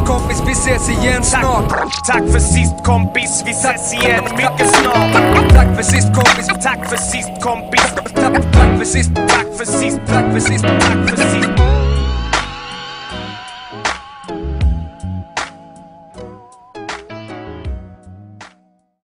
sist kompis, vi ses igen snart. Tack för sist kompis, vi ses igen mycket snart. Tack för sist kompis, tack för sist kompis. tack för sist, Tack för sist, tack för sist, tack för sist.